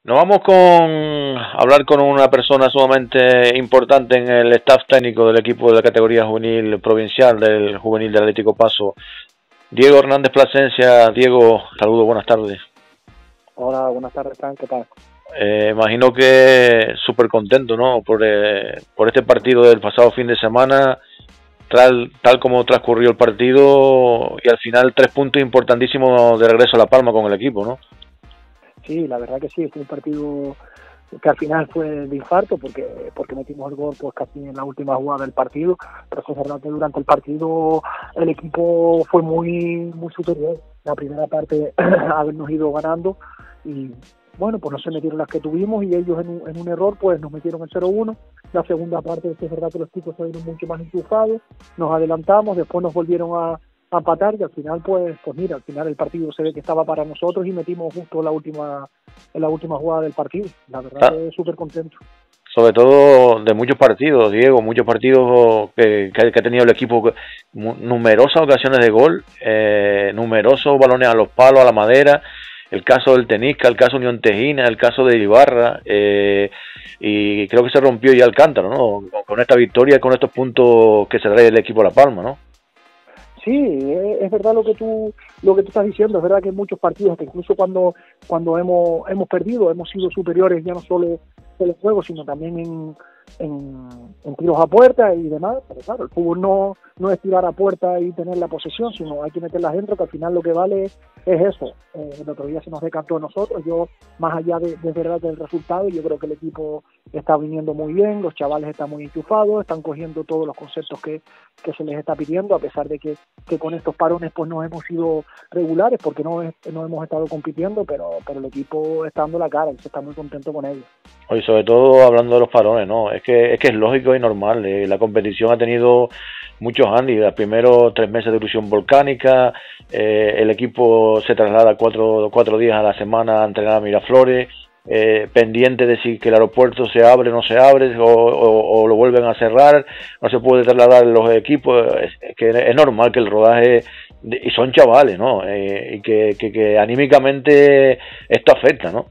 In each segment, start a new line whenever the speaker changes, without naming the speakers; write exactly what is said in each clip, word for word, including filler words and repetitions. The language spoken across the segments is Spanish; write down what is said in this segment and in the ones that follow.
Nos vamos con a hablar con una persona sumamente importante en el staff técnico del equipo de la categoría juvenil provincial del juvenil del Atlético Paso, Diego Hernández Plasencia. Diego, saludos, buenas tardes.
Hola, buenas tardes, Fran, ¿qué tal?
Eh, imagino que súper contento, ¿no? Por, eh, por este partido del pasado fin de semana, tal, tal como transcurrió el partido y al final tres puntos importantísimos de regreso a La Palma con el equipo, ¿no?
Sí, la verdad que sí, fue un partido que al final fue de infarto porque porque metimos el gol pues casi en la última jugada del partido, pero es verdad que durante el partido el equipo fue muy muy superior. La primera parte habernos ido ganando y bueno, pues no se metieron las que tuvimos y ellos en un, en un error pues nos metieron el cero uno. La segunda parte es verdad que los chicos se vieron mucho más enchufados, nos adelantamos, después nos volvieron a a empatar y al final pues pues mira, al final el partido se ve que estaba para nosotros y metimos justo la última en la última jugada del partido. La verdad ah, que súper contento.
Sobre todo de muchos partidos, Diego, muchos partidos que, que, que ha tenido el equipo, numerosas ocasiones de gol, eh, numerosos balones a los palos, a la madera, el caso del Tenisca, el caso Unión Tejina, el caso de Ibarra, eh, y creo que se rompió ya el cántaro, ¿no? Con, con esta victoria, con estos puntos que se trae el equipo a La Palma, ¿no?
Sí, es verdad lo que tú lo que tú estás diciendo, es verdad que en muchos partidos, que incluso cuando cuando hemos hemos perdido, hemos sido superiores ya no solo en el juego, sino también en, en, en tiros a puerta y demás, pero claro, el fútbol no, no es tirar a puerta y tener la posesión, sino hay que meterlas dentro, que al final lo que vale es, es eso. Eh, el otro día se nos decantó a nosotros, yo más allá de, de verdad del resultado, yo creo que el equipo está viniendo muy bien, los chavales están muy enchufados, están cogiendo todos los conceptos que, que se les está pidiendo, a pesar de que, que con estos parones pues no hemos sido regulares, porque no, es, no hemos estado compitiendo, pero, pero el equipo está dando la cara y se está muy contento con ellos.
Oye, sobre todo hablando de los parones, ¿no? Es que es que es lógico y normal. Eh, la competición ha tenido muchos handicaps. Primero tres meses de erupción volcánica, eh, el equipo se traslada cuatro, cuatro días a la semana a entrenar a Miraflores, eh, pendiente de si que el aeropuerto se abre o no se abre, o, o, o lo vuelven a cerrar, no se puede trasladar los equipos. Es, es que es normal que el rodaje, y son chavales, ¿no? Eh, y que, que, que anímicamente esto afecta, ¿no?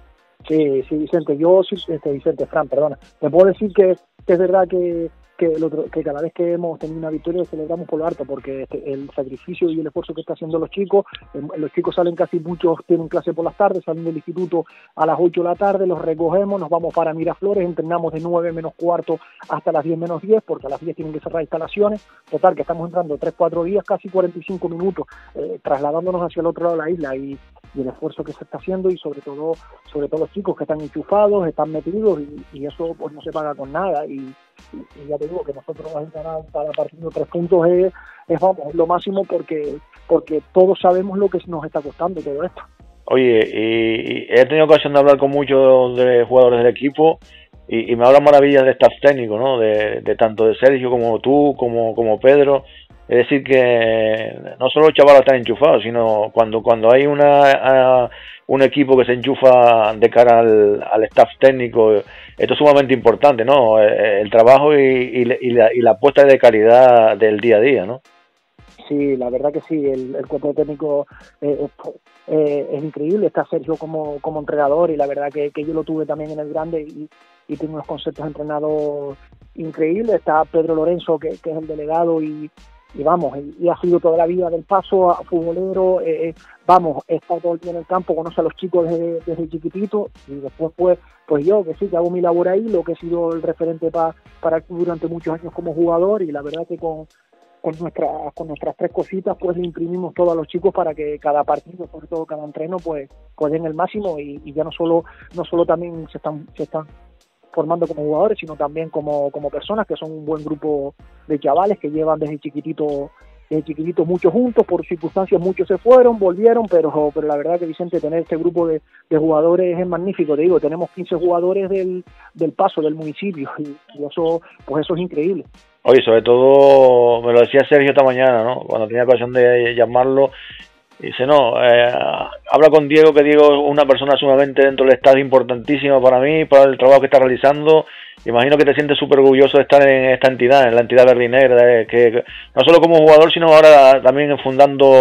Sí, sí, Vicente, yo, este, Vicente, Fran, perdona, te puedo decir que, que es verdad que, que, el otro, que cada vez que hemos tenido una victoria lo celebramos por lo alto, porque este, el sacrificio y el esfuerzo que están haciendo los chicos, eh, los chicos salen casi, muchos tienen clase por las tardes, salen del instituto a las ocho de la tarde, los recogemos, nos vamos para Miraflores, entrenamos de nueve menos cuarto hasta las diez menos diez, porque a las diez tienen que cerrar instalaciones, total, que estamos entrando tres, cuatro días, casi cuarenta y cinco minutos, eh, trasladándonos hacia el otro lado de la isla, y y el esfuerzo que se está haciendo y sobre todo sobre todo los chicos que están enchufados, están metidos y, y eso pues no se paga con nada y, y, y ya te digo que nosotros vamos a ganar para partido tres puntos es, es vamos, lo máximo porque porque todos sabemos lo que nos está costando todo esto.
Oye, y, y he tenido ocasión de hablar con muchos de jugadores del equipo y, y me hablan maravillas de staff técnico, ¿no? De, de tanto de Sergio como tú, como, como Pedro. Es decir que no solo los chavales están enchufados, sino cuando cuando hay una uh, un equipo que se enchufa de cara al, al staff técnico, esto es sumamente importante, ¿no? El trabajo y, y, y, la, y la puesta de calidad del día a día, ¿no?
Sí, la verdad que sí, el, el cuerpo técnico eh, eh, es increíble, está Sergio como, como entrenador y la verdad que, que yo lo tuve también en el grande y, y tengo unos conceptos entrenados increíbles, está Pedro Lorenzo que, que es el delegado y y vamos, y, y ha sido toda la vida del Paso, a futbolero, eh, vamos, está todo el día en el campo, conoce a los chicos desde, desde chiquitito y después pues pues yo que sí, que hago mi labor ahí, lo que he sido el referente pa, para durante muchos años como jugador y la verdad que con, con, nuestra, con nuestras tres cositas pues le imprimimos todo a los chicos para que cada partido, sobre todo cada entreno pues, pues den el máximo y, y ya no solo no solo también se están se están formando como jugadores, sino también como, como personas, que son un buen grupo de chavales que llevan desde chiquitito, desde chiquitito muchos juntos, por circunstancias muchos se fueron, volvieron, pero pero la verdad que Vicente, tener este grupo de, de jugadores es magnífico, te digo, tenemos quince jugadores del, del Paso, del municipio, y, y eso, pues eso es increíble.
Oye, sobre todo, me lo decía Sergio esta mañana, ¿no? Cuando tenía ocasión de llamarlo, dice, no, eh, habla con Diego, que Diego es una persona sumamente dentro del estado importantísima para mí, para el trabajo que está realizando. Imagino que te sientes súper orgulloso de estar en esta entidad, en la entidad verdinegra, eh, que no solo como jugador, sino ahora también fundando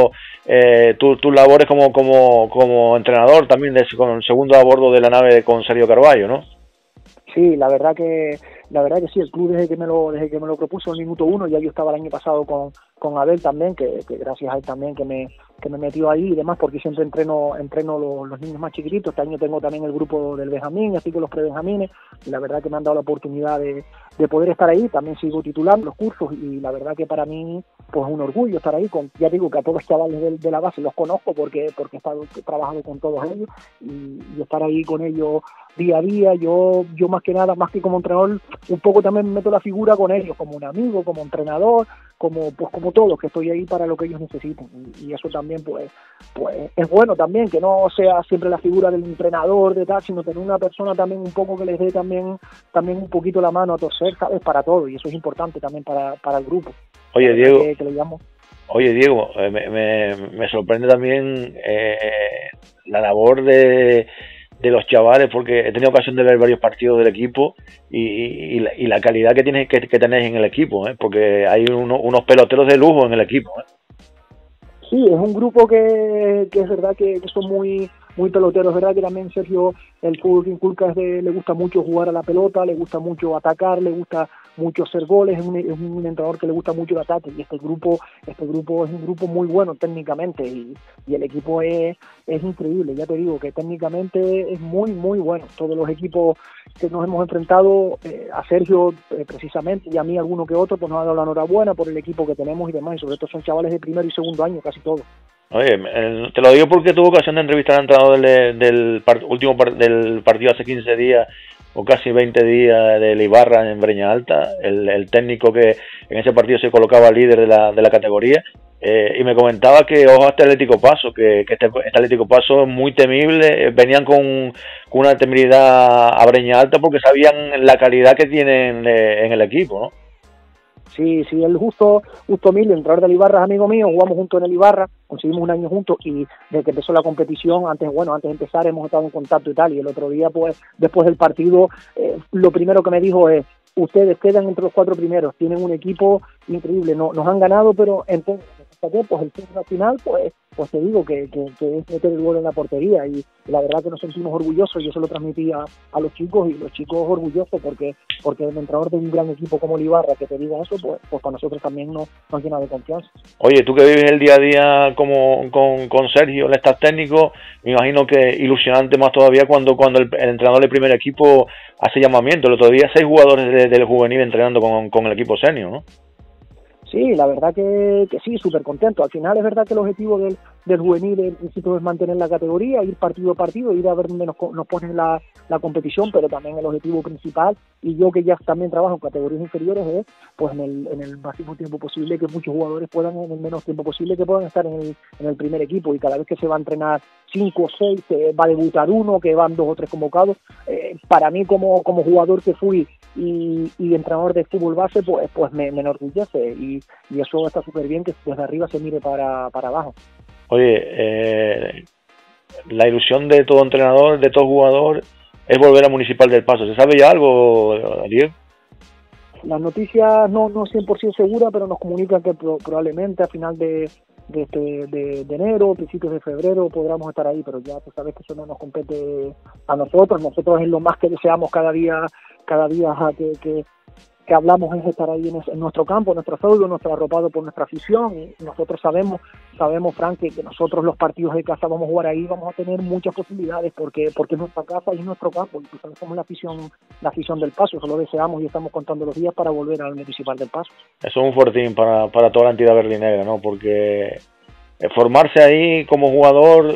eh, tus tu labores como, como, como entrenador también, de, con el segundo a bordo de la nave con Sergio Carballo, ¿no?
Sí, la verdad que la verdad que sí, el club desde que me lo desde que me lo propuso en el minuto uno, ya yo estaba el año pasado con, con Abel también, que, que gracias a él también que me que me metió ahí y demás, porque siempre entreno entreno los, los niños más chiquititos. Este año tengo también el grupo del Benjamín, así que los prebenjamines, y la verdad que me han dado la oportunidad de, de poder estar ahí. También sigo titulando los cursos y la verdad que para mí pues es un orgullo estar ahí. Con, ya digo que a todos los chavales de, de la base los conozco porque porque he, estado, he trabajado con todos ellos y, y estar ahí con ellos día a día. Yo yo más que nada, más que como entrenador, un poco también meto la figura con ellos, como un amigo, como entrenador, como pues como todos, que estoy ahí para lo que ellos necesiten, y, y eso también pues pues es bueno también, que no sea siempre la figura del entrenador de tal, sino tener una persona también un poco que les dé también también un poquito la mano a torcer, ¿sabes? Para todo, y eso es importante también para, para el grupo.
Oye, Diego,
que, que le llamo.
Oye, Diego, eh, me, me, me sorprende también eh, la labor de de los chavales, porque he tenido ocasión de ver varios partidos del equipo y, y, la, y la calidad que tienes que, que tenéis en el equipo, ¿eh? Porque hay uno, unos peloteros de lujo en el equipo, ¿eh?
Sí, es un grupo que, que es verdad que, que son muy muy peloteros, es verdad que también Sergio, el fútbol que inculca es de, le gusta mucho jugar a la pelota, le gusta mucho atacar, le gusta mucho hacer goles, es un, es un entrenador que le gusta mucho el ataque, y este grupo este grupo es un grupo muy bueno técnicamente, y, y el equipo es, es increíble, ya te digo que técnicamente es muy muy bueno. Todos los equipos que nos hemos enfrentado, eh, a Sergio eh, precisamente, y a mí alguno que otro, pues nos ha dado la enhorabuena por el equipo que tenemos y demás, y sobre todo son chavales de primero y segundo año, casi todos.
Oye, te lo digo porque tuve ocasión de entrevistar al entrenador del, del part, último part, del partido hace quince días o casi veinte días del Ibarra en Breña Alta, el, el técnico que en ese partido se colocaba líder de la, de la categoría, eh, y me comentaba que ojo a este Atlético Paso, que, que este, este Atlético Paso es muy temible, venían con, con una temibilidad a Breña Alta porque sabían la calidad que tienen eh, en el equipo, ¿no?
Sí, sí, el Justo, Justo Mil, el entrenador del Ibarra, es amigo mío, jugamos juntos en el Ibarra, conseguimos un año juntos, y desde que empezó la competición, antes, bueno, antes de empezar hemos estado en contacto y tal, y el otro día, pues, después del partido, eh, lo primero que me dijo es: ustedes quedan entre los cuatro primeros, tienen un equipo increíble, no, nos han ganado, pero entonces, pues el turno final, pues, pues te digo que, que, que es meter el gol en la portería, y la verdad que nos sentimos orgullosos. Yo se lo transmití a, a los chicos, y los chicos orgullosos porque porque el entrenador de un gran equipo como el Ibarra que te diga eso, pues, pues para nosotros también nos, nos llena de confianza.
Oye, tú que vives el día a día como con, con Sergio, el staff técnico, me imagino que ilusionante más todavía cuando cuando el, el entrenador del primer equipo hace llamamiento. El otro día seis jugadores de, del juvenil entrenando con, con el equipo senior, ¿no?
Sí, la verdad que, que sí, súper contento. Al final es verdad que el objetivo del, del juvenil en principio es mantener la categoría, ir partido a partido, ir a ver dónde nos, nos ponen la, la competición, pero también el objetivo principal, y yo que ya también trabajo en categorías inferiores, es pues en el, en el máximo tiempo posible que muchos jugadores puedan, en el menos tiempo posible que puedan estar en el, en el primer equipo, y cada vez que se va a entrenar cinco o seis, que va a debutar uno, que van dos o tres convocados, eh, para mí como, como jugador que fui y, y entrenador de fútbol base, pues pues me, me enorgullece, y, y eso está súper bien, que desde arriba se mire para, para abajo.
Oye, eh, la ilusión de todo entrenador, de todo jugador, es volver a Municipal del Paso. ¿Se sabe ya algo, Diego?
Las noticias no no cien por ciento seguras, pero nos comunican que pro, probablemente a final de de, este, de de enero, principios de febrero podamos estar ahí, pero ya tú sabes que eso no nos compete a nosotros. Nosotros es lo más que deseamos cada día, cada día que, que que hablamos es estar ahí en, en nuestro campo, en nuestro feudo, nuestro arropado por nuestra afición, y nosotros sabemos, sabemos Frank, que, que nosotros los partidos de casa vamos a jugar ahí, vamos a tener muchas posibilidades, porque porque es nuestra casa y es nuestro campo, y pues somos la afición, la afición del Paso, eso lo deseamos y estamos contando los días para volver al Municipal del Paso.
Eso es un fortín para, para toda la entidad berlinera, ¿no? Porque formarse ahí como jugador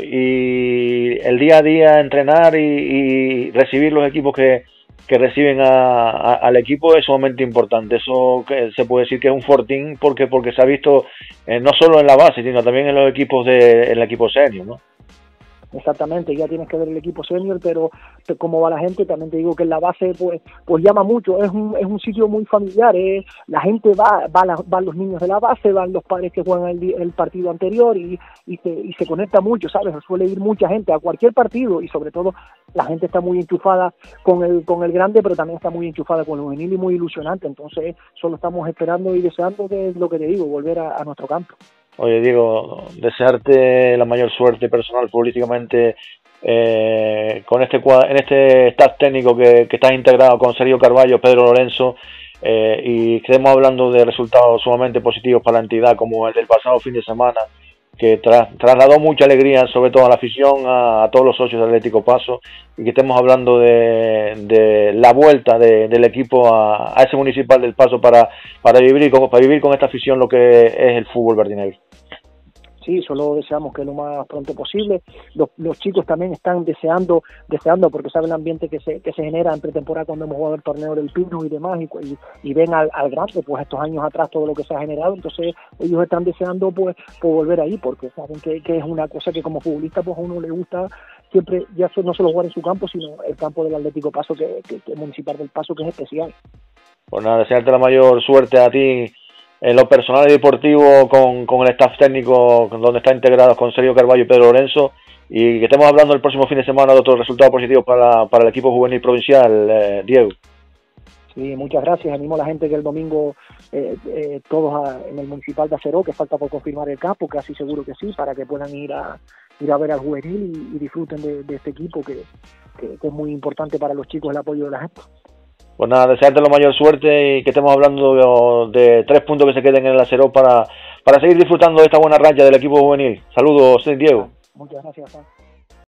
y el día a día entrenar y, y recibir los equipos que que reciben a, a, al equipo es sumamente importante. Eso que se puede decir que es un fortín porque porque se ha visto eh, no solo en la base, sino también en los equipos de en el equipo senior, ¿no?
Exactamente, ya tienes que ver el equipo senior, pero como va la gente, también te digo que en la base pues pues llama mucho, es un es un sitio muy familiar, eh. La gente va, va la, van los niños de la base, van los padres que juegan el, el partido anterior, y, y, se, y se conecta mucho, ¿sabes? Suele ir mucha gente a cualquier partido, y sobre todo la gente está muy enchufada con el con el grande, pero también está muy enchufada con el juvenil y muy ilusionante. Entonces solo estamos esperando y deseando, que es lo que te digo, volver a, a nuestro campo.
Oye, Diego, desearte la mayor suerte personal futbolísticamente eh, con este en este staff técnico que, que está integrado con Sergio Carballo, Pedro Lorenzo, eh, y que estemos hablando de resultados sumamente positivos para la entidad, como el del pasado fin de semana, que tra trasladó mucha alegría, sobre todo a la afición, a, a todos los socios del Atlético Paso, y que estemos hablando de, de la vuelta de, del equipo a, a ese Municipal del Paso para, para, vivir con, para vivir con esta afición lo que es el fútbol verdinegro.
Sí, solo deseamos que lo más pronto posible. Los, los chicos también están deseando, deseando porque saben el ambiente que se que se genera en pretemporada cuando hemos jugado el torneo del Pino y demás, y, y, y ven al, al grande, pues estos años atrás todo lo que se ha generado. Entonces ellos están deseando pues por volver ahí, porque saben que, que es una cosa que como futbolista pues a uno le gusta siempre, ya no solo jugar en su campo, sino el campo del Atlético Paso, que, que, que Municipal del Paso, que es especial.
Pues nada, desearte la mayor suerte a ti en lo personal y deportivo con, con el staff técnico donde está integrado con Sergio Carballo y Pedro Lorenzo, y que estemos hablando el próximo fin de semana de otros resultados positivos para, para el equipo juvenil provincial, eh, Diego.
Sí, muchas gracias. Animo a la gente que el domingo eh, eh, todos a, en el Municipal de Aceró, que falta por confirmar el campo, casi seguro que sí, para que puedan ir a ir a ver al juvenil y, y disfruten de, de este equipo que, que, que es muy importante para los chicos, el apoyo de la gente.
Pues nada, desearte la mayor suerte y que estemos hablando de, de tres puntos que se queden en el Aceró para, para seguir disfrutando de esta buena racha del equipo juvenil. Saludos, Diego.
Muchas gracias, Juan.